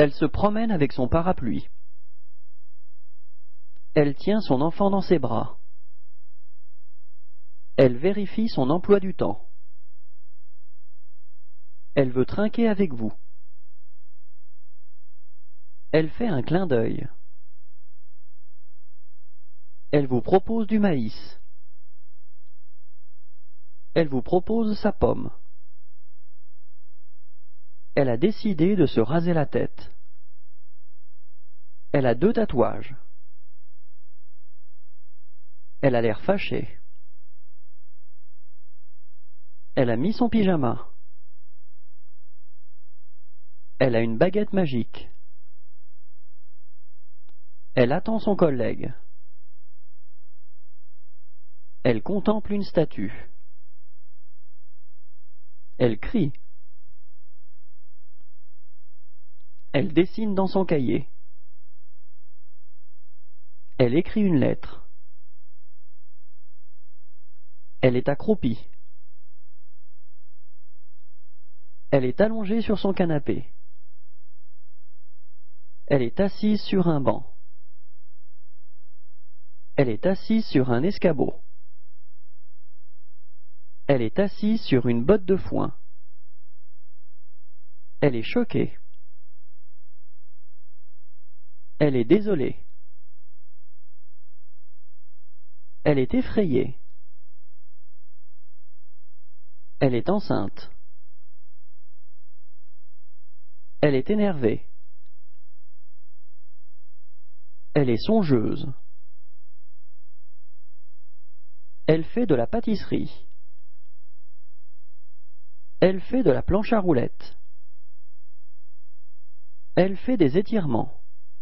Elle se promène avec son parapluie. Elle tient son enfant dans ses bras. Elle vérifie son emploi du temps. Elle veut trinquer avec vous. Elle fait un clin d'œil. Elle vous propose du maïs. Elle vous propose sa pomme. Elle a décidé de se raser la tête. Elle a 2 tatouages. Elle a l'air fâchée. Elle a mis son pyjama. Elle a une baguette magique. Elle attend son collègue. Elle contemple une statue. Elle crie. Elle dessine dans son cahier. Elle écrit une lettre. Elle est accroupie. Elle est allongée sur son canapé. Elle est assise sur un banc. Elle est assise sur un escabeau. Elle est assise sur une botte de foin. Elle est choquée. Elle est désolée. Elle est effrayée. Elle est enceinte. Elle est énervée. Elle est songeuse. Elle fait de la pâtisserie. Elle fait de la planche à roulettes. Elle fait des étirements.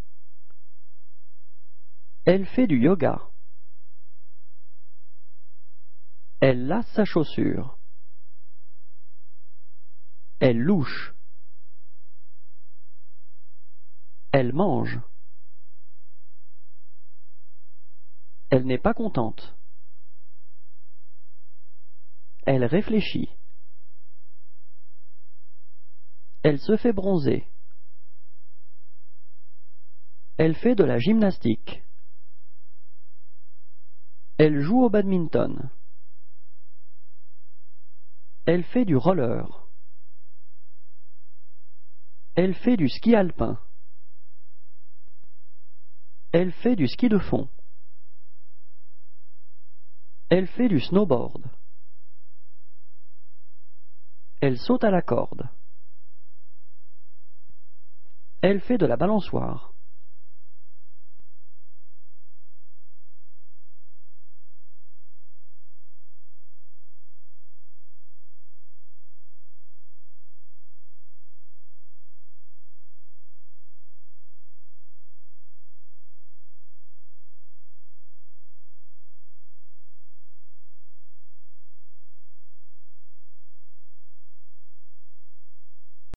Elle fait du yoga. Elle lace sa chaussure. Elle louche. Elle mange. Elle n'est pas contente. Elle réfléchit. Elle se fait bronzer. Elle fait de la gymnastique. Elle joue au badminton. Elle fait du roller. Elle fait du ski alpin. Elle fait du ski de fond. Elle fait du snowboard. Elle saute à la corde. Elle fait de la balançoire.